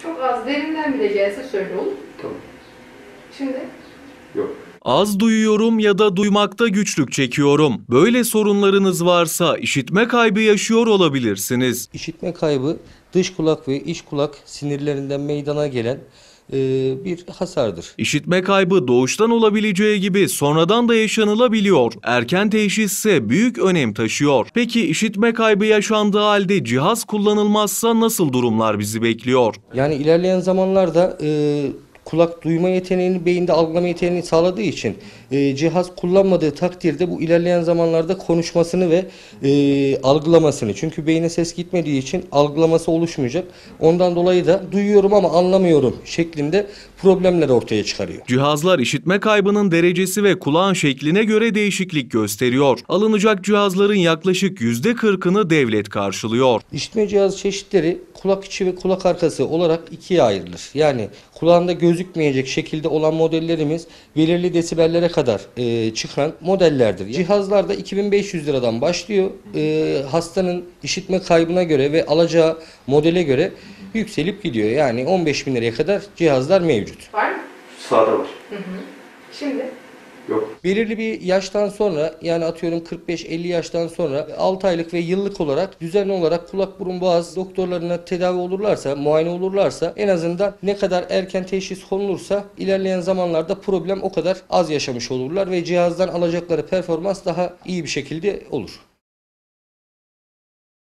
Çok az derinden bile gelse söyle olur. Tamam. Şimdi? Yok. Az duyuyorum ya da duymakta güçlük çekiyorum. Böyle sorunlarınız varsa işitme kaybı yaşıyor olabilirsiniz. İşitme kaybı dış kulak ve iç kulak sinirlerinden meydana gelen bir hasardır. İşitme kaybı doğuştan olabileceği gibi sonradan da yaşanılabiliyor. Erken teşhisse büyük önem taşıyor. Peki işitme kaybı yaşandığı halde cihaz kullanılmazsa nasıl durumlar bizi bekliyor? Yani ilerleyen zamanlarda kulak duyma yeteneğini, beyinde algılama yeteneğini sağladığı için cihaz kullanmadığı takdirde bu ilerleyen zamanlarda konuşmasını ve algılamasını. Çünkü beyine ses gitmediği için algılaması oluşmayacak. Ondan dolayı da duyuyorum ama anlamıyorum şeklinde problemler ortaya çıkarıyor. Cihazlar işitme kaybının derecesi ve kulağın şekline göre değişiklik gösteriyor. Alınacak cihazların yaklaşık %40'ını devlet karşılıyor. İşitme cihazı çeşitleri kulak içi ve kulak arkası olarak ikiye ayrılır. Yani kulağında gözükmeyecek şekilde olan modellerimiz belirli desibellere kadar çıkan modellerdir. Cihazlar da 2500 liradan başlıyor. Hastanın işitme kaybına göre ve alacağı modele göre yükselip gidiyor. Yani 15.000 liraya kadar cihazlar mevcut. Var mı? Sağda var. Şimdi? Yok. Belirli bir yaştan sonra, yani atıyorum 45-50 yaştan sonra 6 aylık ve yıllık olarak düzenli olarak kulak burun boğaz doktorlarına tedavi olurlarsa, muayene olurlarsa, en azından ne kadar erken teşhis konulursa ilerleyen zamanlarda problem o kadar az yaşamış olurlar ve cihazdan alacakları performans daha iyi bir şekilde olur.